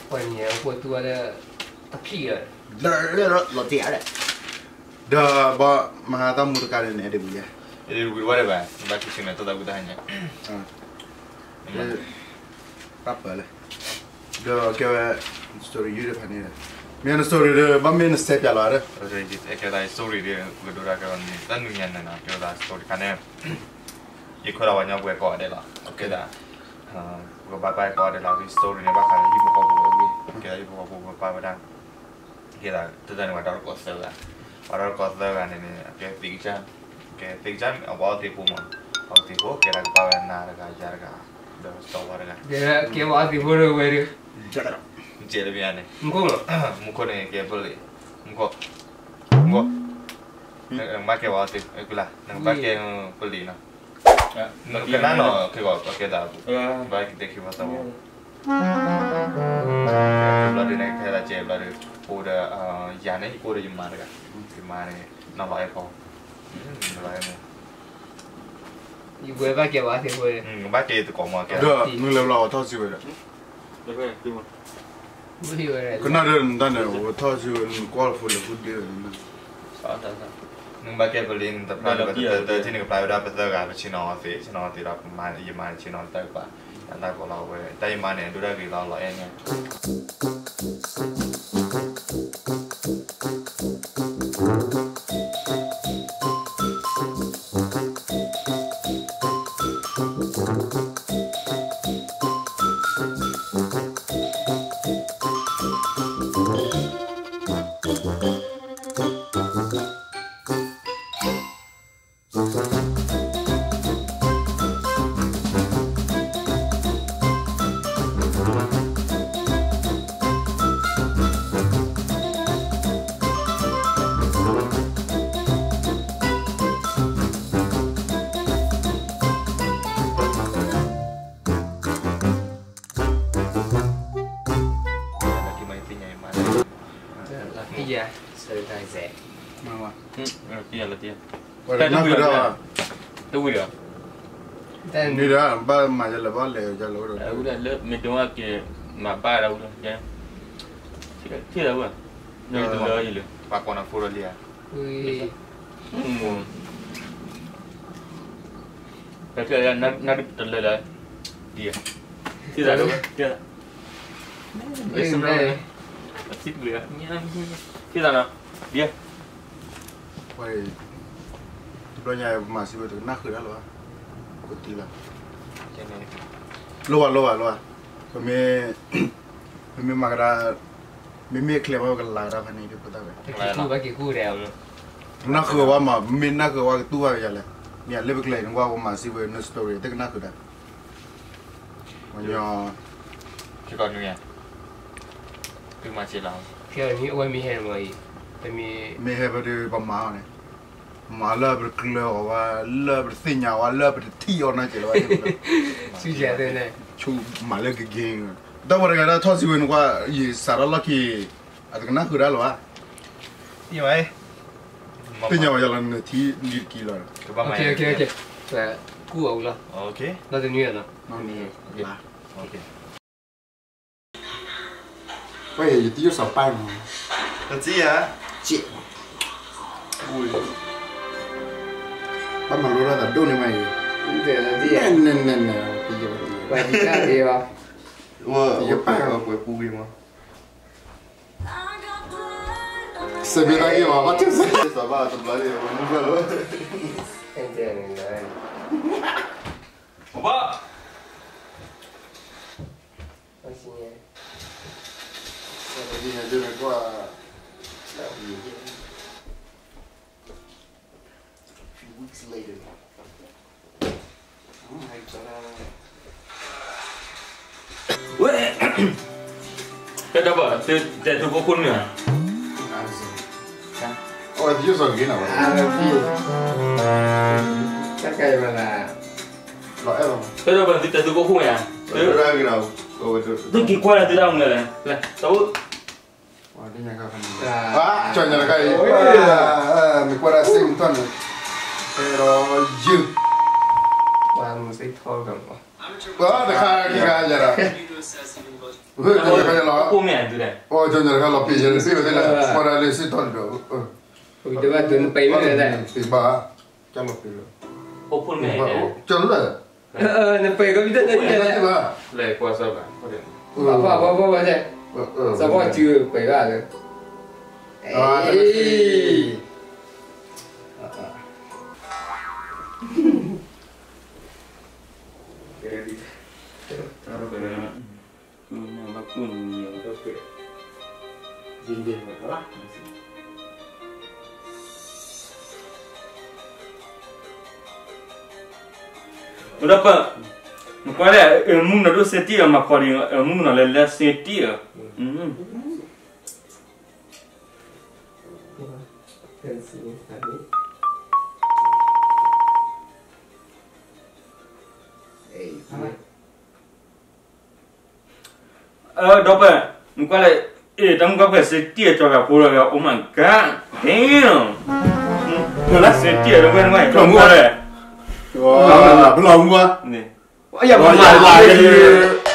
วันนี้我多的大屁了。 老爹了。 dah bawa mahata murkar ini ada punya. Ini guru ada bah, bagi sini tu tak butuh hanya. Apa lah? Dah kau story you dah ni. Mana story dah, mana step ya lah. Jadi kita story dia guru rakan ni, dan dunia ni nak kita story kan ni. Ikut awalnya gue kau ada lah, okey dah. Gue bapak kau ada lah, story ni bakal ibu kau buat, kita ibu kau buat apa dah. Kita tu dah ni wadah kau selah. Wadah kau selah ni, okey tiga jam awal tipu mah, awal tipu kira kau nak ajar kah, dah stop warga. Dia awal tipu le weru. Jadi lebih aneh. Muka ni kaya beli, muka, nak pakai awal tipu, ikulah, nak pakai beli na. Kenapa no? Kau pakai dah. Baik kita kira tahu. Belum ada nak kira je, belum ada yang ni ikut je mana kan? Mana nak bayar kau? Bayar ni. Ibu pakai awal tipu le. Pakai itu kau makan. Dah, ni lepas tahu sih ada. Boleh weru. Kena ada dah ni, tahu sih kual full food dia. Nung pakai beli ni tapi ada sini ke pelawat apa tu kan? Cina tidak mana mana Cina tak apa. Anda kalau tapi mana dulu kita lawan ni. Iya, selesai saya. Mana? Tiada. Nak berapa? Tu dia. Dan Ni dah, bah macam lepas le, jalan orang. Udah le, medong ke mapa dah udah ya. Tiada apa? Ni tu le je. Pak kau nak furul dia. wih, Tapi ada nak terlelah dia. Tiada. benar. Asyik boleh. Tiada nak dia. Wei, sebelumnya masih betul, nak kerja loh. Kuti lah. Luar. Kami makan, kami klaim apa kalau lara kan ini kita tahu. Pakai ku dah. Nak kerja mah, kami nak kerja tu aja lah. Ni lebih klaim, gua masih betul story, tapi nak kerja. Macam Kita ni ya. Tu macam lah. Kau ni awak mihir mai. Tapi meh betul pemau ni. Malah berkeluar, malah bersinyal, malah bertiup nak je lah. sudah tu ni. Chu malah geng. Dah orang ada tahu sih gua ye saral lagi ada kena kerja loh. Iya eh. Tiada jalan ti kilo. Okey. Saya ku awak lah. Okey. Dah tu ni lah. Ni lah. Okey. Wei, itu siapa ni? Nanti ya. Cik. Ui. Paman lu dah tahu ni mai. Itu dia. Nah. Tiga. Wajib dia. Wah, apa puri mah. Sebentar lagi mah macam Sabar, sebelah dia. Muka lu. Ente ni lah. Apa? Masihnya. Jadi ada nak gua. Few weeks later. Oh my god. Weh. Kata apa? Dia kokon ni. Oh, dia sorry nak. Pakai mana? Lah, elok. Kata apa? Dia kokon ya. Dah kira. Oh, betul. Tu kikuan ada dalam ni lah. Tahu? Wah, dia nak kan. Ah, Contohnya kayak. Me parece un tono. Pero you. Wah, mesti tahu kan. Wah, dah kaya aja lah. 后面对的。 哦，真的，看老皮人，皮不得了，过来的是多少？ Ui, tu ba tu pai mana dah. Pi ba, jangan pi lo. 后后面的。 Jangan lah. Nak pai kau kita tadi Jangan dah. lah. 来过手吧，快点。 Apa dah. Siapa tu pai ba tu. Eh. Taruh ke dalam. Nama pun yang tu. Dinding lah. Berapa? Kau ada ilmu nak tu setia mak kau ni ilmu nak lelah setia. Dapat. Kau ada dalam kau setia cakap pula ya. Oh my god. Damn. Kau lah setia tu kan mai. Kau ada. Belum gua. Ni. Ya, Lagi